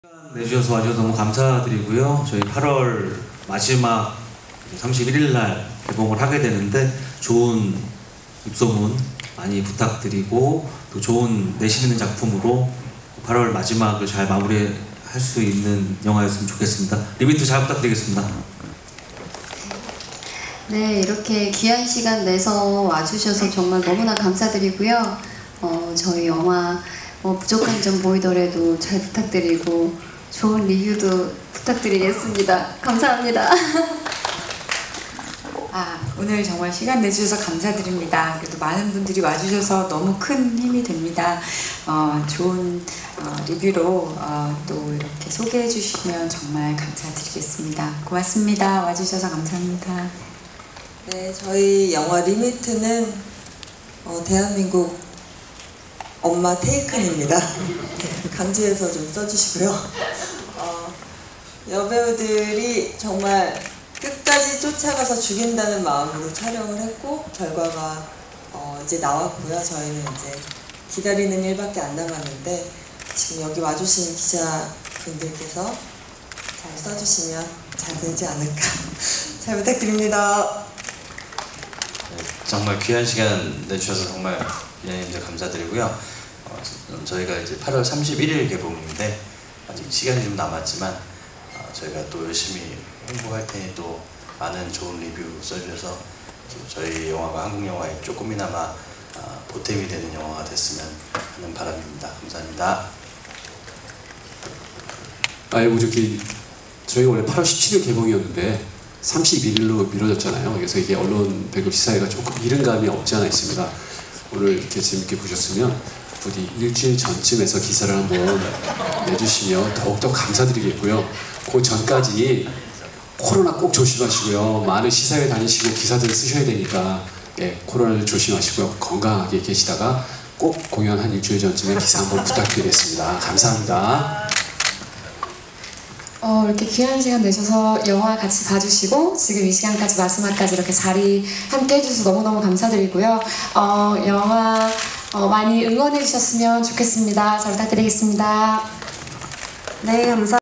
내주셔서 와주셔서 너무 감사드리고요. 저희 8월 마지막 31일 날 개봉을 하게 되는데 좋은 입소문 많이 부탁드리고 또 좋은 내심 있는 작품으로 8월 마지막을 잘 마무리할 수 있는 영화였으면 좋겠습니다. 리미트 잘 부탁드리겠습니다. 네, 이렇게 귀한 시간 내서 와주셔서 정말 너무나 감사드리고요. 저희 영화 부족한 점 보이더라도 잘 부탁드리고 좋은 리뷰도 부탁드리겠습니다. 감사합니다. 오늘 정말 시간 내주셔서 감사드립니다. 그래도 많은 분들이 와주셔서 너무 큰 힘이 됩니다. 좋은 리뷰로 또 이렇게 소개해 주시면 정말 감사드리겠습니다. 고맙습니다. 와주셔서 감사합니다. 네, 저희 영화 리미트는 대한민국 엄마 테이큰입니다. 강제해서 좀 써주시고요. 여배우들이 정말 끝까지 쫓아가서 죽인다는 마음으로 촬영을 했고 결과가 이제 나왔고요. 저희는 이제 기다리는 일밖에 안 남았는데 지금 여기 와주신 기자분들께서 잘 써주시면 잘 되지 않을까 잘 부탁드립니다. 네, 정말 귀한 시간 내주셔서 정말 위원님들 감사드리고요. 저희가 이제 8월 31일 개봉인데 아직 시간이 좀 남았지만 저희가 또 열심히 홍보할 테니 또 많은 좋은 리뷰 써주셔서 저희 영화가 한국 영화에 조금이나마 보탬이 되는 영화가 됐으면 하는 바람입니다. 감사합니다. 부족히 저희 원래 8월 17일 개봉이었는데 31일로 미뤄졌잖아요. 그래서 이게 언론 배급 시사회가 조금 이른 감이 없지 않아 있습니다. 오늘 이렇게 재밌게 보셨으면 부디 일주일 전쯤에서 기사를 한번 내주시면 더욱더 감사드리겠고요. 그 전까지 코로나 꼭 조심하시고요. 많은 시사회 다니시고 기사들 쓰셔야 되니까 코로나를 조심하시고요. 건강하게 계시다가 꼭 공연 한 일주일 전쯤에 기사 한번 부탁드리겠습니다. 감사합니다. 이렇게 귀한 시간 내셔서 영화 같이 봐주시고 지금 이 시간까지 마지막까지 이렇게 자리 함께 해주셔서 너무너무 감사드리고요. 영화 많이 응원해 주셨으면 좋겠습니다. 잘 부탁드리겠습니다. 네, 감사합니다.